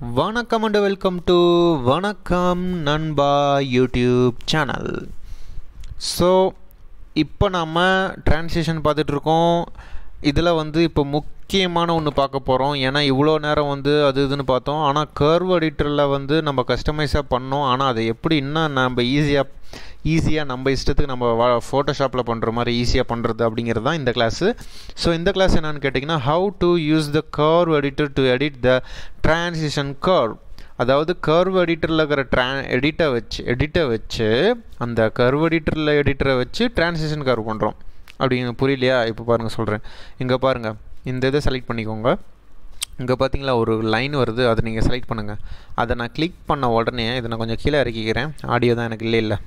வணக்கம் and welcome to வணக்கம் நண்பா யூடியூப் சேனல். ஸோ இப்போ நம்ம ட்ரான்ஸ்லேஷன் பார்த்துட்ருக்கோம். இதில் இப்போ முக்கியமான ஒன்று பார்க்க போகிறோம். ஏன்னா இவ்வளோ நேரம் அது இதுன்னு பார்த்தோம். ஆனால் கர்வ் எடிட்டரில் நம்ம கஸ்டமைஸாக பண்ணோம். ஆனால் அதை எப்படி இன்னும் நம்ம ஈஸியாக நம்ம இஷ்டத்துக்கு நம்ம ஃபோட்டோஷாப்பில் பண்ணுற மாதிரி ஈஸியாக பண்ணுறது அப்படிங்கிறது தான் இந்த கிளாஸு. ஸோ இந்த கிளாஸ் என்னென்னு கேட்டிங்கன்னா, how to use the curve editor to edit the transition curve. அதாவது கர்வ் எடிட்டரில் இருக்கிற எடிட்டை வச்சு அந்த கர்வ் எடிட்டரை வச்சு ட்ரான்சிஷன் கர்வ் பண்ணுறோம். அப்படிங்க புரியலையா? இப்போ பாருங்கள் சொல்கிறேன். இங்கே பாருங்கள், இந்த இதை செலக்ட் பண்ணிக்கோங்க. இங்கே பார்த்தீங்களா ஒரு லைன் வருது, அதை நீங்கள் செலக்ட் பண்ணுங்கள். அதை நான் கிளிக் பண்ண உடனே இதை நான் கொஞ்சம் கீழே இறக்கிக்கிறேன். ஆடியோ தான் எனக்கு இல்லை.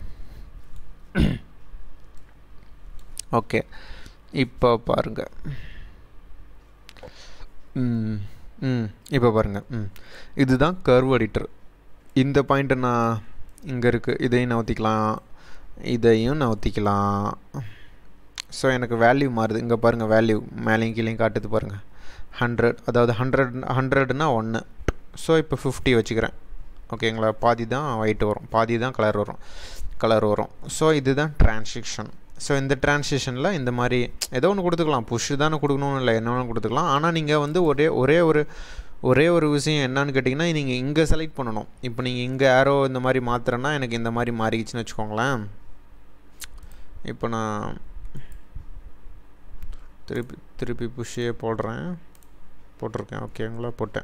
ஓகே, இப்போ பாருங்கள். இப்போ பாருங்கள், இதுதான் கர்வ் எடிட்டர். இந்த பாயிண்ட்டை நான் இங்கே இருக்குது, இதையும் நவுத்திக்கலாம், இதையும் நவுத்திக்கலாம். ஸோ எனக்கு வேல்யூ மாறுது. இங்கே பாருங்கள், வேல்யூ மேலேயும் கீழேயும் காட்டுது பாருங்கள். 100, அதாவது 100னா 1. ஸோ இப்போ 50 வச்சுக்கிறேன். ஓகேங்களா? பாதி தான் ஒயிட் வரும், பாதி தான் கலர் வரும். ஸோ இதுதான் ட்ரான்சிஷன். ஸோ இந்த ட்ரான்சிஷனில் இந்த மாதிரி ஏதோ ஒன்று கொடுத்துக்கலாம். புஷ் தானே கொடுக்கணும்னு இல்லை, என்ன வேணும் கொடுத்துக்கலாம். ஆனால் நீங்கள் ஒரே ஒரு விஷயம் என்னன்னு கேட்டிங்கன்னா, நீங்கள் இங்கே செலக்ட் பண்ணணும். இப்போ நீங்கள் இங்கே ஆரோ இந்த மாதிரி மாற்றுறேன்னா எனக்கு இந்த மாதிரி மாறிக்கிச்சுன்னு வச்சுக்கோங்களேன். இப்போ நான் திருப்பி புஷ்ஷே போட்டிருக்கேன். ஓகேங்களா? போட்டேன்.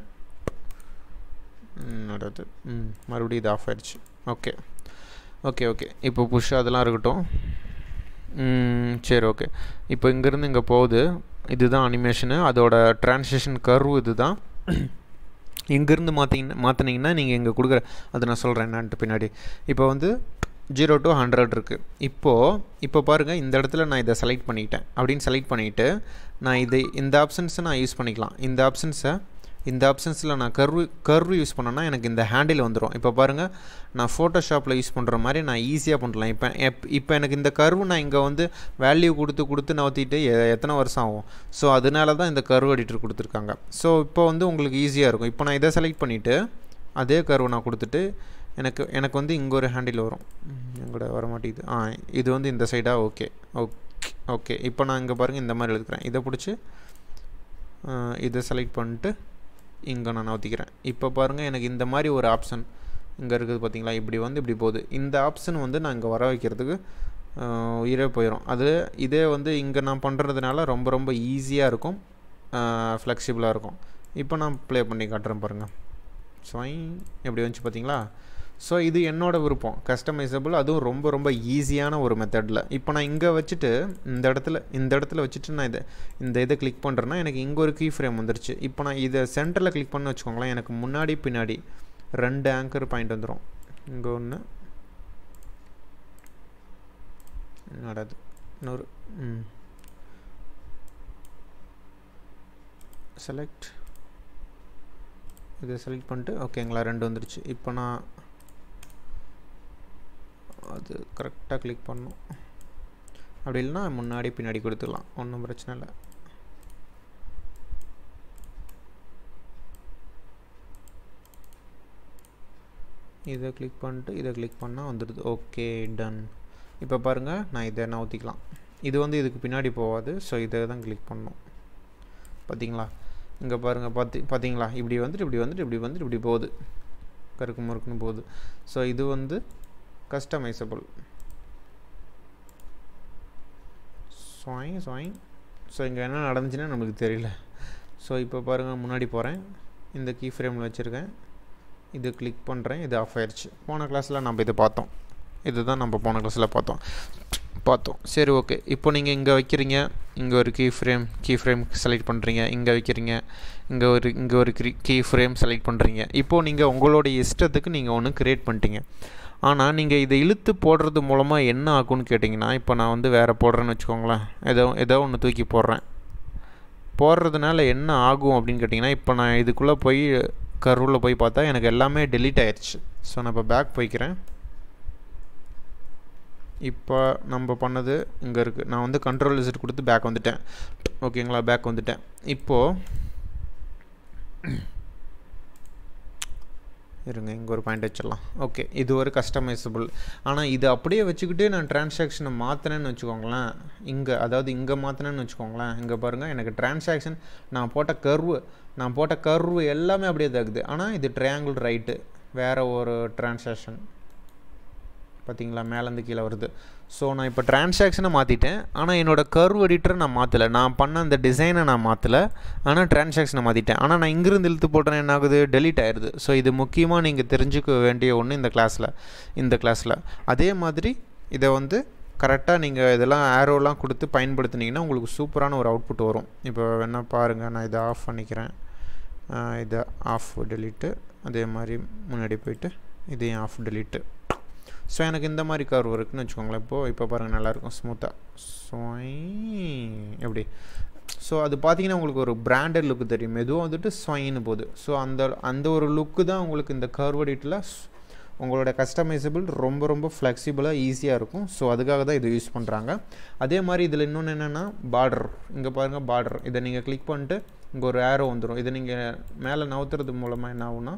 அடுத்து மறுபடியும் இது ஆஃப் ஆயிடுச்சு. ஓகே இப்போ புஷ் அதெல்லாம் இருக்கட்டும். சரி, ஓகே. இப்போ இங்கேருந்து இங்கே போகுது. இதுதான் அனிமேஷனு, அதோட ட்ரான்சிஷன் கர்வ் இது தான். இங்கேருந்து மாற்றினீங்கன்னா நீங்கள் இங்கே கொடுக்குற அதை நான் சொல்கிறேன் என்னான்ட்டு பின்னாடி. இப்போ 0 to 100 இருக்குது. இப்போ பாருங்கள், இந்த இடத்துல நான் இதை செலக்ட் பண்ணிவிட்டு நான் இந்த ஆப்ஷன்ஸை நான் யூஸ் பண்ணிக்கலாம். இந்த ஆப்ஷன்ஸில் நான் கர்வ் யூஸ் பண்ணேன்னா எனக்கு இந்த ஹேண்டில் வந்துடும். இப்போ பாருங்கள், நான் ஃபோட்டோஷாப்பில் யூஸ் பண்ணுற மாதிரி நான் ஈஸியாக பண்ணலாம். இப்போ எனக்கு இந்த கர்வ் நான் இங்கே வேல்யூ கொடுத்து நவுத்திட்டு எத்தனை வருஷம் ஆகும். ஸோ அதனால தான் இந்த கர்வ் எடிட்டர் கொடுத்துருக்காங்க. ஸோ இப்போ உங்களுக்கு ஈஸியாக இருக்கும். இப்போ நான் இதை செலக்ட் பண்ணிவிட்டு அதே கர்வ் நான் கொடுத்துட்டு எனக்கு இங்கே ஒரு ஹேண்டில் வரும். எங்கூட வர மாட்டேங்குது. இது இந்த சைடாக. ஓகே. இப்போ நான் இங்கே பாருங்கள், இந்த மாதிரி எழுதுக்கிறேன். இதை பிடிச்சி இதை செலக்ட் பண்ணிட்டு இங்கே நான் நவுத்திக்கிறேன். இப்போ பாருங்கள், எனக்கு இந்த மாதிரி ஒரு ஆப்ஷன் இங்கே இருக்குது பார்த்தீங்களா? இப்படி போகுது. இந்த ஆப்ஷன் நான் இங்கே வர வைக்கிறதுக்கு உயிரே போயிடும். இதே இங்கே நான் பண்ணுறதுனால ரொம்ப ஈஸியாக இருக்கும், ஃப்ளெக்சிபிளாக இருக்கும். இப்போ நான் ப்ளே பண்ணி காட்டுறேன் பாருங்கள். எப்படி வந்துச்சு பார்த்தீங்களா? ஸோ இது என்னோடய விருப்பம், கஸ்டமைசபிள். அதுவும் ரொம்ப ஈஸியான ஒரு மெத்தடில். இப்போ நான் இங்கே வச்சுட்டு இந்த இடத்துல வச்சுட்டு நான் இதை கிளிக் பண்ணுறேன்னா எனக்கு இங்கே ஒரு கீ ஃப்ரேம் வந்துருச்சு. இப்போ நான் இதை சென்டரில் கிளிக் பண்ண வச்சுக்கோங்களேன், எனக்கு முன்னாடி பின்னாடி 2 ஆங்கர் பாயிண்ட் வந்துடும். இங்கே ஒன்று என்னடாது, இன்னொரு இதை செலக்ட் பண்ணிட்டு ஓகேங்களா, 2 வந்துருச்சு. இப்போ நான் அது கரெக்டாக கிளிக் பண்ணணும். அப்படி இல்லைனா முன்னாடி பின்னாடி கொடுத்துடலாம், ஒன்றும் பிரச்சனை இல்லை. இதை கிளிக் பண்ணிட்டு இதை கிளிக் பண்ணால் வந்துடுது. Okay, done. இப்போ பாருங்கள், நான் இதை நவுத்திக்கலாம். இது இதுக்கு பின்னாடி போகாது. ஸோ இதை தான் கிளிக் பண்ணணும். பார்த்தீங்களா? இங்கே பாருங்கள், பார்த்தீங்களா? இப்படி போகுது, கருக்கு முறுக்குன்னு போகுது. ஸோ இது கஸ்டமைசபிள். ஸோ இங்கே என்ன நடந்துச்சுன்னா நமக்கு தெரியல. ஸோ இப்போ பாருங்கள், முன்னாடி போகிறேன், இந்த கீ ஃப்ரேமில் வச்சுருக்கேன், இது கிளிக் பண்ணுறேன், இது ஆஃப் ஆயிடுச்சு. போன கிளாஸில் நம்ம இதை பார்த்தோம். இதுதான் நம்ம போன கிளாஸில் பார்த்தோம். சரி, ஓகே. இப்போ நீங்கள் இங்கே வைக்கிறீங்க, இங்கே ஒரு கீ ஃப்ரேம் செலக்ட் பண்ணுறீங்க, இங்கே வைக்கிறீங்க, இங்கே ஒரு கீ ஃப்ரேம் செலக்ட் பண்ணுறீங்க. இப்போது நீங்கள் உங்களுடைய இஷ்டத்துக்கு நீங்கள் ஒன்று க்ரியேட் பண்ணிட்டீங்க. ஆனால் நீங்கள் இதை இழுத்து போடுறது மூலமாக என்ன ஆகும்னு கேட்டிங்கன்னா, இப்போ நான் வேறு போடுறேன்னு வச்சுக்கோங்களேன், ஏதோ ஒன்று தூக்கி போடுறதுனால என்ன ஆகும் அப்படின்னு கேட்டிங்கன்னா, இப்போ நான் இதுக்குள்ளே போய் கர்வில் போய் பார்த்தா எனக்கு எல்லாமே டெலீட் ஆயிடுச்சு. ஸோ நான் இப்போ பேக் போய்க்கிறேன். இப்போ நம்ம பண்ணது இங்கே இருக்குது. நான் கண்ட்ரோல் Z கொடுத்து பேக் வந்துட்டேன். ஓகேங்களா? பேக் வந்துட்டேன். இப்போது இருங்க இங்கே ஒரு பாயிண்ட் வச்சிடலாம். ஓகே, இது ஒரு கஸ்டமைசபிள். ஆனால் இது அப்படியே வச்சுக்கிட்டு நான் டிரான்சாக்ஷனை மாற்றினேன்னு வச்சுக்கோங்களேன், இங்கே அதாவது இங்கே மாற்றினேன்னு வச்சுக்கோங்களேன், இங்கே பாருங்கள் எனக்கு டிரான்சாக்ஷன் நான் போட்ட கர்வு எல்லாமே அப்படியே தாக்குது. ஆனால் இது ட்ரையாங்கிள் ரைட்டு வேறு ஒரு டிரான்சாக்ஷன் பார்த்தீங்களா, மேலேருந்து கீழே வருது. ஸோ நான் இப்போ டிரான்சாக்ஷனை மாற்றிட்டேன், ஆனால் என்னோடய கர்வ் எடிட்டரை நான் மாற்றலை, நான் பண்ண அந்த டிசைனை நான் மாற்றலை, ஆனால் டிரான்சாக்ஷனை மாற்றிட்டேன். ஆனால் நான் இங்கிருந்து இழுத்து போட்டேன்னா என்ன ஆகுது, டெலீட் ஆயிடுது. ஸோ இது முக்கியமாக நீங்கள் தெரிஞ்சுக்க வேண்டிய ஒன்று இந்த கிளாஸில். அதே மாதிரி இதை வந்து கரெக்டாக நீங்கள் இதெல்லாம் ஆரோலாம் கொடுத்து பயன்படுத்தினீங்கன்னா உங்களுக்கு சூப்பரான ஒரு அவுட்புட் வரும். இப்போ வேணா பாருங்கள், நான் இதை ஆஃப் பண்ணிக்கிறேன், இதை ஆஃப் டெலீட்டு, அதே மாதிரி முன்னாடி போயிட்டு இதையும் ஆஃப் டெலீட்டு. ஸோ எனக்கு இந்த மாதிரி கர்வ் இருக்குதுன்னு வச்சுக்கோங்களேன். இப்போ பாருங்கள் நல்லாயிருக்கும் ஸ்மூத்தாக எப்படி. ஸோ அது பார்த்தீங்கன்னா உங்களுக்கு ஒரு பிராண்டட் லுக்கு தெரியும், எதுவும் வந்துட்டு ஸ்வைன்னு போகுது. ஸோ அந்த ஒரு லுக்கு தான் உங்களுக்கு இந்த கர்வ் எடிட்டில் உங்களோட கஸ்டமைசபிள் ரொம்ப ஃப்ளெக்சிபிளாக ஈஸியாக இருக்கும். ஸோ அதுக்காக தான் இது யூஸ் பண்ணுறாங்க. அதே மாதிரி இதில் இன்னொன்று என்னென்னா பார்டர், இங்கே பாருங்கள் பார்டர், இதை நீங்கள் கிளிக் பண்ணிட்டு இங்கே ஒரு ஏரோ வந்துடும். இதை நீங்கள் மேலே நவுத்துறது மூலமாக என்ன ஆகுனா,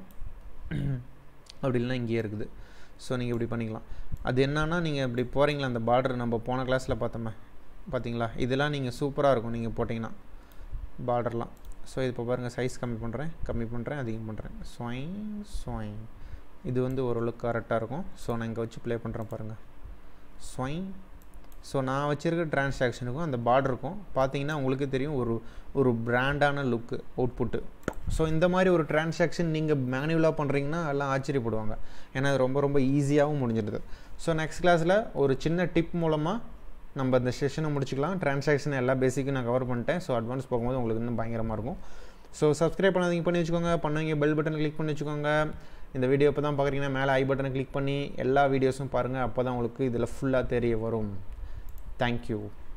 அப்படி இல்லைன்னா இங்கேயே இருக்குது. ஸோ நீங்கள் இப்படி பண்ணிக்கலாம். அது என்னன்னா நீங்கள் இப்படி போகிறீங்களா, அந்த பார்டர் நம்ம போன கிளாஸில் பார்த்தீங்களா, இதெல்லாம் நீங்கள் சூப்பராக இருக்கும் நீங்கள் போட்டிங்கன்னா பார்டர்லாம். ஸோ இப்போ பாருங்கள் சைஸ் கம்மி பண்ணுறேன் அதிகம் பண்ணுறேன், ஸ்வைங். இது வந்து ஓரளவுக்கு கரெக்டாக இருக்கும். ஸோ நான் இங்கே வச்சு ப்ளே பண்ணுறேன் பாருங்கள், ஸ்வைங். ஸோ நான் வச்சுருக்க டிரான்சாக்ஷனுக்கும் அந்த பார்டருக்கும் பார்த்தீங்கன்னா உங்களுக்கு தெரியும் ஒரு பிராண்டான லுக்கு அவுட்புட்டு. ஸோ இந்த மாதிரி ஒரு டிரான்சாக்ஷன் நீங்கள் மேனுவலாக பண்ணுறீங்கன்னா எல்லாம் ஆச்சரியப்படுவாங்க, ஏன்னா அது ரொம்ப ஈஸியாகவும் முடிஞ்சிடுது. ஸோ நெக்ஸ்ட் கிளாஸில் ஒரு சின்ன டிப் மூலமாக நம்ம இந்த செஷனை முடிச்சுக்கலாம். டிரான்சாக்ஷன் எல்லா பேசிக்கும் நான் கவர் பண்ணிட்டேன். ஸோ அட்வான்ஸ் போகும்போது உங்களுக்கு இன்னும் பயங்கரமாக இருக்கும். ஸோ சப்ஸ்கிரைப் பண்ணாதீங்க, பண்ணி வச்சுக்கோங்க. பண்ணுவீங்க பெல் பட்டன் கிளிக் பண்ணி வச்சுக்கோங்க. இந்த வீடியோ இப்போ தான் பார்க்குறீங்கன்னா மேலே ஐ பட்டனை கிளிக் பண்ணி எல்லா வீடியோஸும் பாருங்கள். அப்போ தான் உங்களுக்கு இதில் ஃபுல்லாக தெரிய வரும். தேங்க்யூ.